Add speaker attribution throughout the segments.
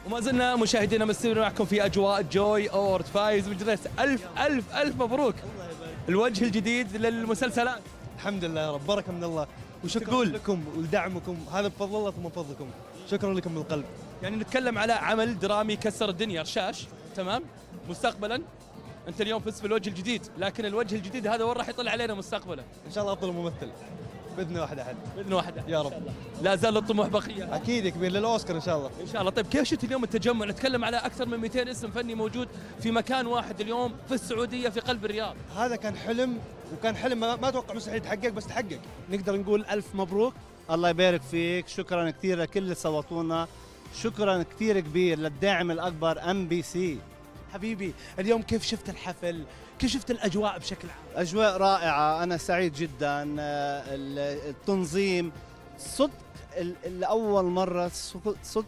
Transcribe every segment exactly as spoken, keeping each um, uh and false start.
Speaker 1: وما زلنا مشاهدينا مستمرين معكم في اجواء جوي اورد. فايز بن جريس، الف الف الف مبروك. الله يبارك. الوجه الجديد للمسلسلات.
Speaker 2: الحمد لله يا رب، بركه من الله، وشكرا لكم ولدعمكم، هذا بفضل الله ثم فضلكم، شكرا لكم من القلب.
Speaker 1: يعني نتكلم على عمل درامي كسر الدنيا، رشاش، تمام؟ مستقبلا انت اليوم فزت بالوجه الجديد، لكن الوجه الجديد هذا وين راح يطلع علينا مستقبلا؟
Speaker 2: ان شاء الله افضل ممثل باذن واحد احد.
Speaker 1: باذن واحد
Speaker 2: يا رب.
Speaker 1: لا زال الطموح بقيه.
Speaker 2: اكيد كبير للاوسكار ان شاء الله.
Speaker 1: ان شاء الله. طيب كيف شفت اليوم التجمع؟ نتكلم على اكثر من مئتين اسم فني موجود في مكان واحد اليوم في السعوديه في قلب الرياض.
Speaker 2: هذا كان حلم، وكان حلم ما, ما اتوقع مستحيل يتحقق، بس تحقق.
Speaker 3: نقدر نقول الف مبروك. الله يبارك فيك، شكرا كثير لكل اللي صوتونا، شكرا كثير كبير للداعم الاكبر ام بي سي.
Speaker 4: حبيبي اليوم كيف شفت الحفل؟ كيف شفت الاجواء بشكل عام؟
Speaker 3: اجواء رائعه، انا سعيد جدا. التنظيم صدق لاول مره، صدق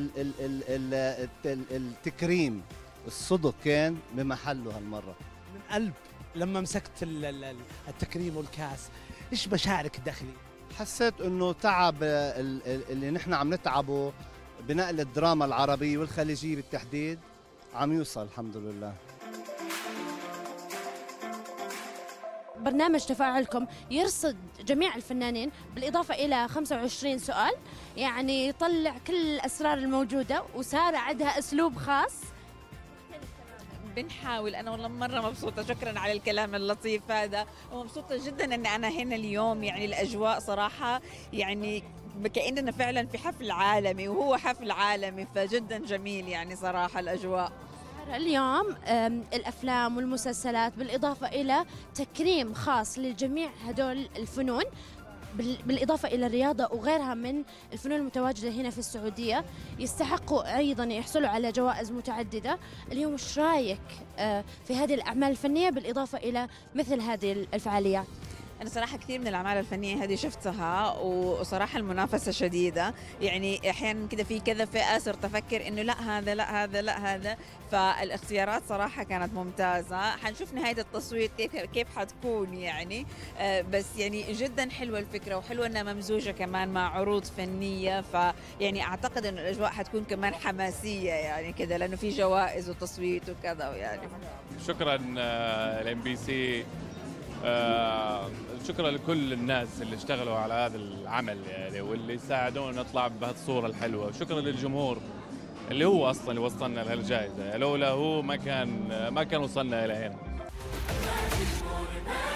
Speaker 3: التكريم الصدق كان بمحله هالمره.
Speaker 4: من قلب لما مسكت التكريم والكاس، ايش مشاعرك الداخليه؟
Speaker 3: حسيت انه تعب اللي نحن عم نتعبه بنقل الدراما العربيه والخليجيه بالتحديد عم يوصل الحمد لله.
Speaker 5: برنامج تفاعلكم يرصد جميع الفنانين بالإضافة إلى خمسة وعشرين سؤال، يعني يطلع كل الأسرار الموجودة، وسارة عندها أسلوب خاص.
Speaker 6: بنحاول. أنا والله مرة مبسوطة، شكرا على الكلام اللطيف هذا، ومبسوطة جدا أن أنا هنا اليوم. يعني الأجواء صراحة يعني كأننا فعلا في حفل عالمي، وهو حفل عالمي، فجدا جميل يعني صراحة الأجواء.
Speaker 5: اليوم الأفلام والمسلسلات بالإضافة إلى تكريم خاص لجميع هدول الفنون، بالإضافة إلى الرياضة وغيرها من الفنون المتواجدة هنا في السعودية، يستحقوا أيضا يحصلوا على جوائز متعددة. اليوم وش رايك في هذه الأعمال الفنية بالإضافة إلى مثل هذه الفعاليات؟
Speaker 6: أنا صراحة كثير من الأعمال الفنية هذه شفتها، وصراحة المنافسة شديدة، يعني أحيانا كده في كذا فئة صرت أفكر إنه لا هذا لا هذا لا هذا، فالاختيارات صراحة كانت ممتازة. حنشوف نهاية التصويت كيف كيف حتكون يعني، بس يعني جدا حلوة الفكرة، وحلوة إنها ممزوجة كمان مع عروض فنية، فيعني أعتقد إنه الأجواء حتكون كمان حماسية يعني كده، لأنه في جوائز وتصويت وكذا يعني.
Speaker 7: شكرا لام بي سي، آه شكرا لكل الناس اللي اشتغلوا على هذا العمل يعني، واللي ساعدونا نطلع بهالصورة الحلوة، وشكرا للجمهور اللي هو اصلا اللي وصلنا لهالجائزة، لولا هو ما كان ما كان وصلنا الى هنا.